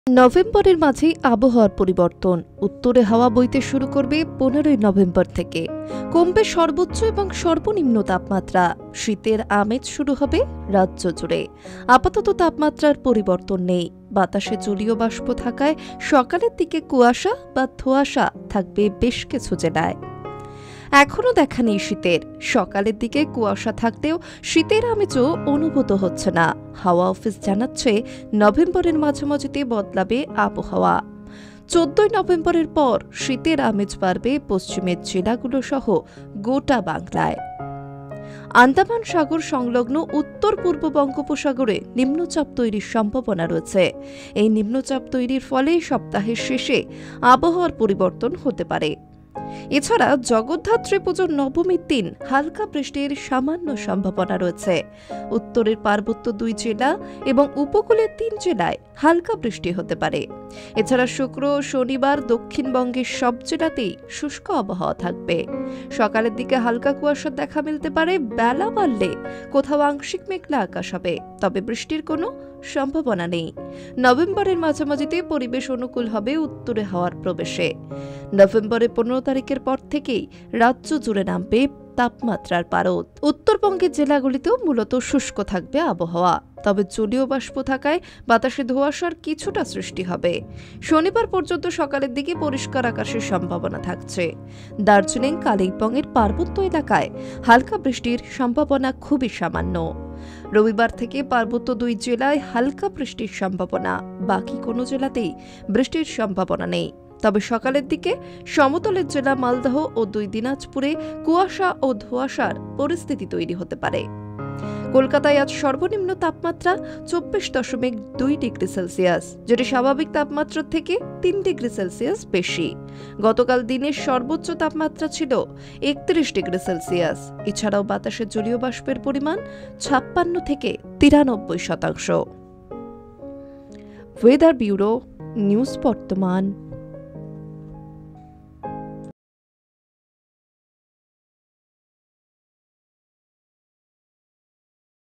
নভেম্বরের মাঝেই আবহাওয়ার পরিবর্তন। উত্তরে হাওয়া বইতে শুরু করবে 15 নভেম্বর থেকে। কমবে সর্বোচ্চ এবং সর্বনিম্ন তাপমাত্রা। শীতের আমেজ শুরু হবে রাজ্য জুড়ে। আপাতত তাপমাত্রার পরিবর্তন নেই। বাতাসে জলীয় বাষ্প থাকায় সকালের দিকে কুয়াশা বা ধোঁয়াশা থাকবে বেশ কিছু জেলায়। এখনও দেখা নেই শীতের। সকালের দিকে কুয়াশা থাকলেও শীতের আমেজও অনুভূত হচ্ছে না। হাওয়া অফিস জানাচ্ছে নভেম্বরের মাঝামাঝিতে বদলাবে আবহাওয়া। 14 নভেম্বরের পর শীতের আমেজ বাড়বে পশ্চিমের জেলাগুলো সহ গোটা বাংলায়। আন্দামান সাগর সংলগ্ন উত্তর পূর্ব বঙ্গোপসাগরে নিম্নচাপ তৈরির সম্ভাবনা রয়েছে। এই নিম্নচাপ তৈরির ফলে সপ্তাহের শেষে আবহাওয়ার পরিবর্তন হতে পারে। এছাড়া জগদ্ধাত্রী পুজোর নবমীর দিন হালকা বৃষ্টির সামান্য সম্ভাবনা রয়েছে। উত্তরের পার্বত্য 2 জেলা এবং উপকূলের 3 জেলায় হালকা বৃষ্টি হতে পারে। এছাড়া শুক্র ও শনিবার দক্ষিণবঙ্গের সব জেলাতেই শুষ্ক আবহাওয়া থাকবে। সকালের দিকে হালকা কুয়াশার দেখা মিলতে পারে। বেলা বাড়লে কোথাও আংশিক মেঘলা আকাশ হবে, তবে বৃষ্টির কোনো সম্ভাবনা নেই। নভেম্বরের মাঝামাঝিতে পরিবেশ অনুকূল হবে উত্তরে হাওয়ার প্রবেশে। নভেম্বরের 15 তারিখের পর থেকেই রাজ্য জুড়ে নামবে তাপমাত্রার পারদ। উত্তরবঙ্গের জেলাগুলিতেও মূলত শুষ্ক থাকবে আবহাওয়া, তবে জলীয় বাষ্প থাকায় বাতাসে ধোঁয়াশার কিছুটা সৃষ্টি হবে। শনিবার পর্যন্ত সকালের দিকে পরিষ্কার আকাশের সম্ভাবনা থাকছে। দার্জিলিং, কালিম্পংয়ের পার্বত্য এলাকায় হালকা বৃষ্টির সম্ভাবনা খুবই সামান্য। রবিবার থেকে পার্বত্য 2 জেলায় হালকা বৃষ্টির সম্ভাবনা। বাকি কোনো জেলাতেই বৃষ্টির সম্ভাবনা নেই। তবে সকালের দিকে সমতলের জেলা মালদহ ও 2 দিনাজপুরে কুয়াশা ও ধোঁয়াশার পরিস্থিতি তৈরি হতে পারে। কলকাতায় আজ সর্বনিম্ন তাপমাত্রা 24.2 ডিগ্রি সেলসিয়াস, যেটি স্বাভাবিক তাপমাত্রার থেকে 3 ডিগ্রি সেলসিয়াস বেশি। গতকাল দিনের সর্বোচ্চ তাপমাত্রা ছিল 31 ডিগ্রি সেলসিয়াস। এছাড়াও বাতাসে জলীয় বাষ্পের পরিমাণ 56 থেকে 93%। ওয়েদার ব্যুরো, নিউজ বর্তমান।